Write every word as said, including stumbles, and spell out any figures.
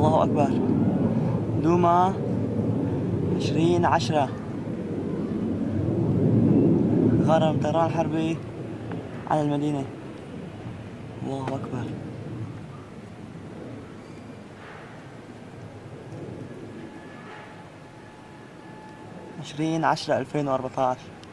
الله أكبر. دوما عشرين عشرة. غرم طيران حربي على المدينة. الله أكبر. عشرين عشرة ألفين وأربعتاش.